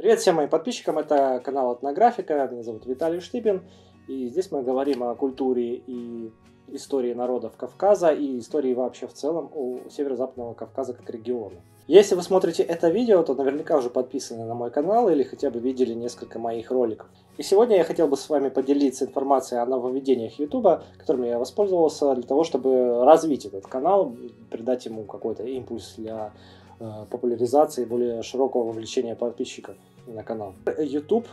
Привет всем моим подписчикам, это канал Этнографика, меня зовут Виталий Штыбин, и здесь мы говорим о культуре и истории народов Кавказа и истории вообще в целом о Северо-Западного Кавказа как региона. Если вы смотрите это видео, то наверняка уже подписаны на мой канал или хотя бы видели несколько моих роликов. И сегодня я хотел бы с вами поделиться информацией о нововведениях YouTube, которыми я воспользовался для того, чтобы развить этот канал, придать ему какой-то импульс для популяризации, более широкого вовлечения подписчиков на канал. YouTube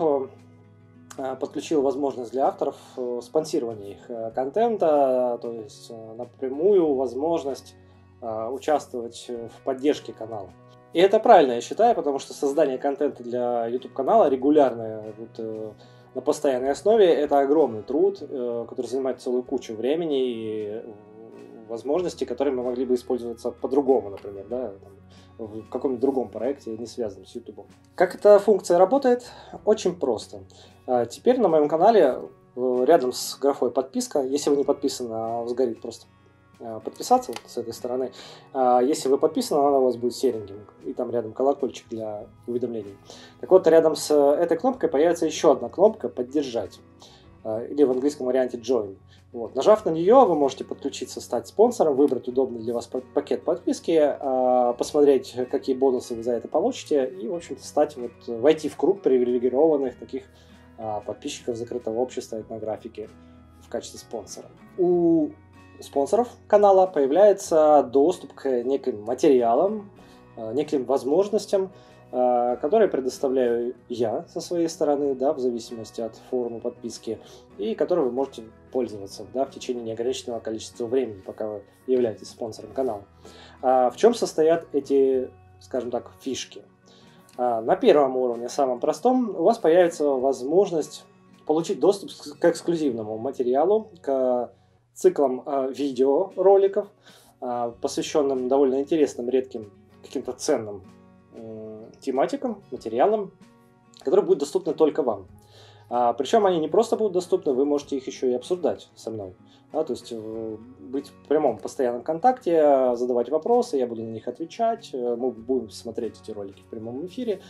подключил возможность для авторов спонсирования их контента, то есть напрямую возможность участвовать в поддержке канала. И это правильно, я считаю, потому что создание контента для YouTube канала регулярное, на постоянной основе, это огромный труд, который занимает целую кучу времени и возможностей, которые мы могли бы использоваться по-другому, например, да, в каком-нибудь другом проекте, не связанном с YouTube. Как эта функция работает? Очень просто. Теперь на моем канале рядом с графой подписка, если вы не подписаны, сгорит просто подписаться вот с этой стороны. Если вы подписаны, она у вас будет сереньким, и там рядом колокольчик для уведомлений. Так вот, рядом с этой кнопкой появится еще одна кнопка «Поддержать», или в английском варианте «Join». Вот. Нажав на нее, вы можете подключиться, стать спонсором, выбрать удобный для вас пакет подписки, посмотреть, какие бонусы вы за это получите, и, в общем-то, войти в круг привилегированных таких подписчиков закрытого общества этнографики в качестве спонсора. У спонсоров канала появляется доступ к неким материалам, неким возможностям, которые предоставляю я со своей стороны, да, в зависимости от формы подписки, и которые вы можете пользоваться, да, в течение неограниченного количества времени, пока вы являетесь спонсором канала. В чем состоят эти, скажем так, фишки? На первом уровне, самом простом, у вас появится возможность получить доступ к эксклюзивному материалу, к циклам видеороликов, посвященным довольно интересным, редким, каким-то ценным тематикам, материалам, которые будут доступны только вам. Причем они не просто будут доступны, вы можете их еще и обсуждать со мной. Да, то есть быть в прямом постоянном контакте, задавать вопросы, я буду на них отвечать, мы будем смотреть эти ролики в прямом эфире.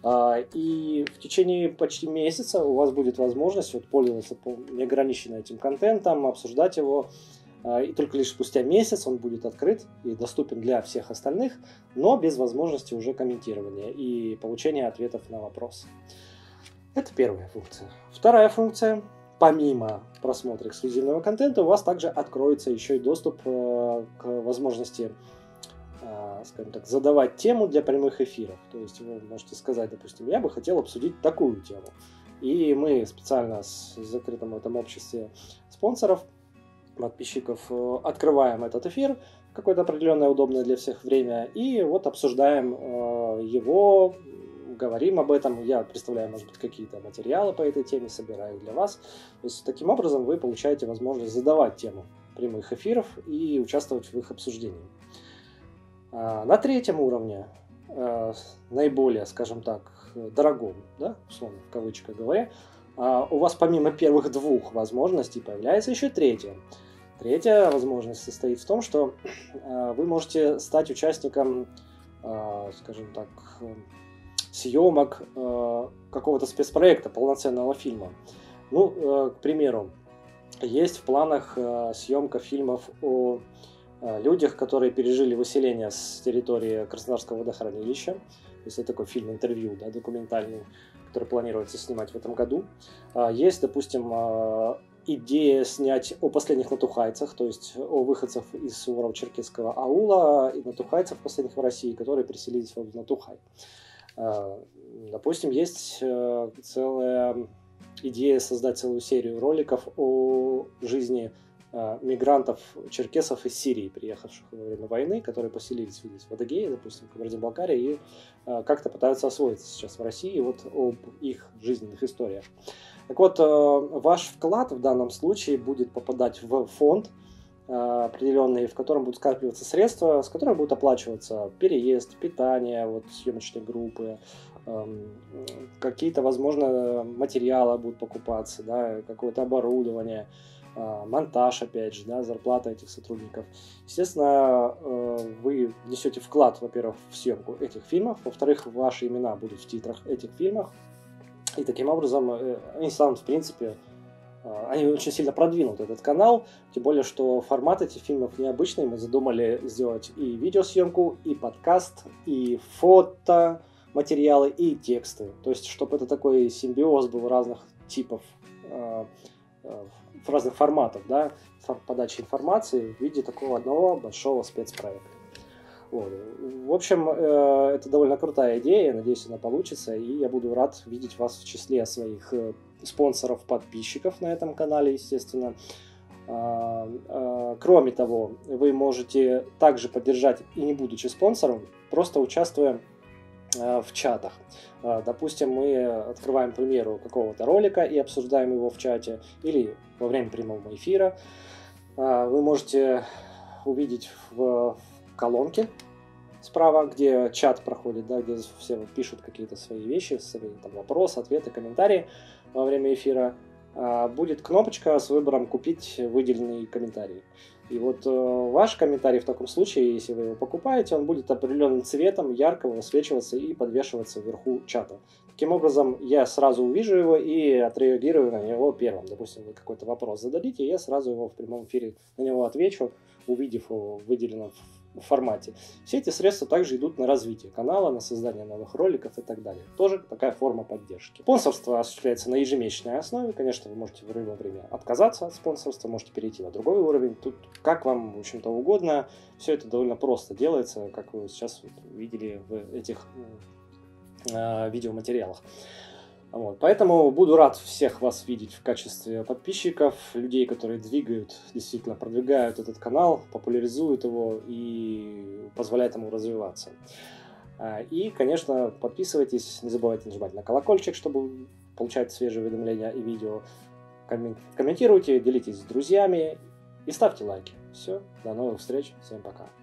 И в течение почти месяца у вас будет возможность пользоваться неограниченно этим контентом, обсуждать его. И только лишь спустя месяц он будет открыт и доступен для всех остальных, но без возможности уже комментирования и получения ответов на вопросы. Это первая функция. Вторая функция. Помимо просмотра эксклюзивного контента, у вас также откроется еще и доступ к возможности, скажем так, задавать тему для прямых эфиров. То есть вы можете сказать, допустим, я бы хотел обсудить такую тему. И мы специально в закрытом этом обществе спонсоров, подписчиков, открываем этот эфир в какое-то определенное удобное для всех время и обсуждаем его, говорим об этом, я представляю, может быть, какие-то материалы по этой теме, собираю для вас. То есть таким образом вы получаете возможность задавать тему прямых эфиров и участвовать в их обсуждении. На третьем уровне, наиболее, скажем так, дорогом, да, условно, в кавычках говоря, у вас помимо первых двух возможностей появляется еще третья. Третья возможность состоит в том, что вы можете стать участником, скажем так, съемок какого-то спецпроекта, полноценного фильма. К примеру, есть в планах съемка фильмов о людях, которые пережили выселение с территории Краснодарского водохранилища. То есть это такой фильм-интервью, да, документальный, который планируется снимать в этом году. Есть, допустим, идея снять о последних натухайцах, то есть о выходцах из Суворов-Черкесского аула и натухайцев последних в России, которые переселились в Натухай. Допустим, есть целая идея создать целую серию роликов о жизни мигрантов, черкесов из Сирии, приехавших во время войны, которые поселились в Адыгее, допустим, в Кабарде-Балкарии, и как-то пытаются освоиться сейчас в России, об их жизненных историях. Так вот, ваш вклад в данном случае будет попадать в фонд определенный, в котором будут скапливаться средства, с которыми будут оплачиваться переезд, питание съемочной группы, какие-то, возможно, материалы будут покупаться, да, какое-то оборудование. монтаж, опять же, да, зарплата этих сотрудников. Естественно, вы внесете вклад, во-первых, в съемку этих фильмов, во-вторых, ваши имена будут в титрах этих фильмов, и таким образом они станут, в принципе, они очень сильно продвинут этот канал, тем более, что формат этих фильмов необычный. Мы задумали сделать и видеосъемку, и подкаст, и фото, материалы, и тексты. То есть, чтобы это такой симбиоз был разных типов, в разных форматах, да, подачи информации в виде такого одного большого спецпроекта. Вот. В общем, это довольно крутая идея, я надеюсь, она получится, и я буду рад видеть вас в числе своих спонсоров, подписчиков на этом канале, естественно. Кроме того, вы можете также поддержать, и не будучи спонсором, просто участвуя в чатах. Допустим, мы открываем, к примеру, какого-то ролика и обсуждаем его в чате, или во время прямого эфира. Вы можете увидеть в колонке справа, где чат проходит, да, где все пишут какие-то свои вещи, свои там, вопросы, ответы, комментарии во время эфира, будет кнопочка с выбором «Купить выделенный комментарий». И вот ваш комментарий в таком случае, если вы его покупаете, он будет определенным цветом ярко высвечиваться и подвешиваться вверху чата. Таким образом, я сразу увижу его и отреагирую на него первым. Допустим, вы какой-то вопрос зададите, я сразу его в прямом эфире на него отвечу, увидев его в выделенном формате. Все эти средства также идут на развитие канала, на создание новых роликов и так далее. Тоже такая форма поддержки. Спонсорство осуществляется на ежемесячной основе. Конечно, вы можете в любое время отказаться от спонсорства, можете перейти на другой уровень. Тут как вам, в общем-то, угодно. Все это довольно просто делается, как вы сейчас видели в этих видеоматериалах. Вот. Поэтому буду рад всех вас видеть в качестве подписчиков, людей, которые двигают, действительно продвигают этот канал, популяризуют его и позволяют ему развиваться. И, конечно, подписывайтесь, не забывайте нажимать на колокольчик, чтобы получать свежие уведомления и видео. Комментируйте, делитесь с друзьями и ставьте лайки. Все, до новых встреч, всем пока.